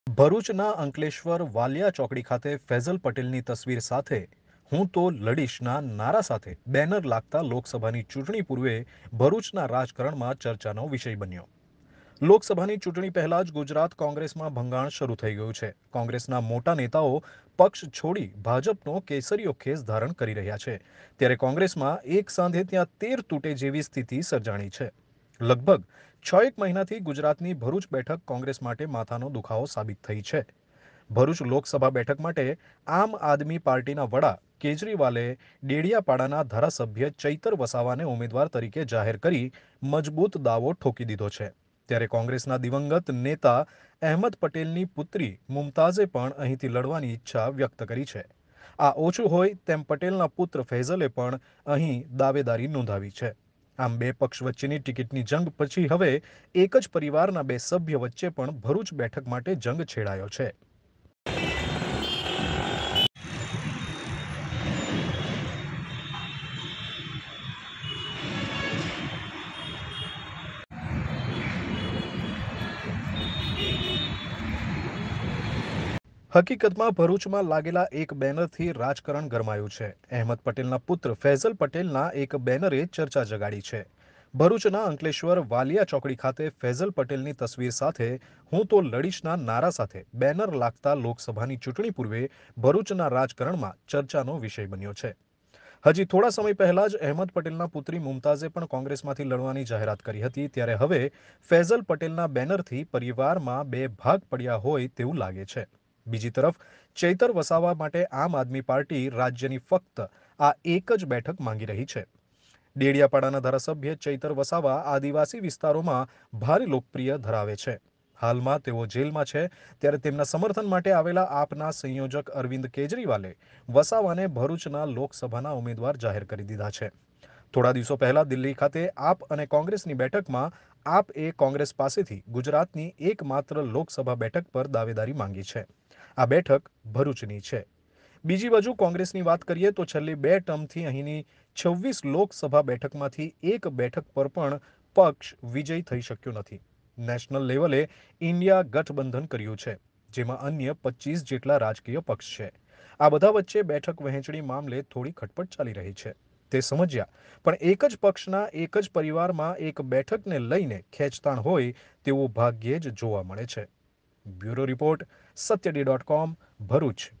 ભરૂચના અંકલેશ્વર વાલિયા ચોકડી ખાતે ફૈઝલ પટેલની તસવીર સાથે હું તો લડીશના નારા સાથે બેનર લાગતા લોકસભાની ચૂંટણી પૂર્વે ભરૂચના રાજકારણમાં ચર્ચાનો વિષય બન્યો. લોકસભાની ચૂંટણી પહેલા જ ગુજરાત કોંગ્રેસમાં ભંગાણ શરૂ થઈ ગયું છે. કોંગ્રેસના મોટા નેતાઓ પક્ષ છોડી ભાજપનો કેસરીયો ખેસ ધારણ કરી રહ્યા છે, ત્યારે કોંગ્રેસમાં એક સાંધે ત્યાં તેર તૂટે જેવી સ્થિતિ સર્જાણી છે. લગભગ 6 મહિનાથી ગુજરાતની ભરૂચ બેઠક કોંગ્રેસ માટે માથાનો દુખાવો સાબિત થઈ છે. ભરૂચ લોકસભા બેઠક માટે આમ આદમી પાર્ટીના વડા કેજરીવાલે ડેડિયાપાડાના ધારાસભ્ય ચૈતર વસાવાને ઉમેદવાર તરીકે જાહેર કરી મજબૂત દાવો ઠોકી દીધો છે. ત્યારે કોંગ્રેસના દિવંગત નેતા અહેમદ પટેલની પુત્રી મુમતાઝે પણ અહીંથી લડવાની ઈચ્છા વ્યક્ત કરી છે. આ ઓછું હોય તેમ પટેલના પુત્ર ફૈઝલે પણ અહીં દાવેદારી નોંધાવી છે. આમ બે પક્ષ વચ્ચેની ટિકિટની જંગ પછી હવે એક જ પરિવારના બે સભ્ય વચ્ચે પણ ભરૂચ બેઠક માટે જંગ છેડાયો છે. હકીકતમાં ભરૂચમાં લાગેલા એક બેનરથી રાજકારણ ગરમાયું છે. અહેમદ પટેલના પુત્ર ફૈઝલ પટેલના એક બેનરે ચર્ચા જગાડી છે. ભરૂચના અંકલેશ્વર વાલિયા ચોકડી ખાતે ફૈઝલ પટેલની તસવીર સાથે હું તો લડીશના નારા સાથે બેનર લાગતા લોકસભાની ચૂંટણી પૂર્વે ભરૂચના રાજકારણમાં ચર્ચાનો વિષય બન્યો છે. હજી થોડા સમય પહેલા જ અહેમદ પટેલના પુત્રી મુમતાઝે પણ કોંગ્રેસમાંથી લડવાની જાહેરાત કરી હતી, ત્યારે હવે ફૈઝલ પટેલના બેનરથી પરિવારમાં બે ભાગ પડ્યા હોય તેવું લાગે છે. બીજી તરફ ચૈતર વસાવા માટે આમ આદમી પાર્ટી રાજ્યની ફક્ત આ એક જ બેઠક માંગી રહી છે. ડેડિયાપાડાના ધારાસભ્ય ચૈતર વસાવા આદિવાસી વિસ્તારોમાં ભારે લોકપ્રિય ધરાવે છે. હાલમાં તેઓ જેલમાં છે, ત્યારે તેમના સમર્થન માટે આવેલા આપના સંયોજક અરવિંદ કેજરીવાલે વસાવાને ભરૂચના લોકસભાના ઉમેદવાર જાહેર કરી દીધા છે. થોડા દિવસો પહેલા દિલ્હી ખાતે આપ અને કોંગ્રેસની બેઠકમાં આપે કોંગ્રેસ પાસેથી ગુજરાતની એકમાત્ર લોકસભા બેઠક પર દાવેદારી માંગી છે. આ બેઠક ભરૂચની છે. બીજી બાજુ કોંગ્રેસની વાત કરીએ તો છેલ્લી 2 ટર્મથી અહીંની 26 લોકસભા બેઠકમાંથી એક બેઠક પર પણ પક્ષ વિજયી થઈ શક્યો નથી. નેશનલ લેવલે ઇન્ડિયા ગઠબંધન કર્યું છે, જેમાં અન્ય 25 જેટલા રાજકીય પક્ષ છે. આ બધા વચ્ચે બેઠક વહેંચણી મામલે થોડી ખટપટ ચાલી રહી છે. તે સમજ્યા, પણ એક જ પક્ષના એક જ પરિવારમાં એક બેઠકને લઈને ખેંચતાણ હોય તેવું ભાગ્યે જ જોવા મળે છે. બ્યુરો રિપોર્ટ, સત્યડી.com, ભરૂચ.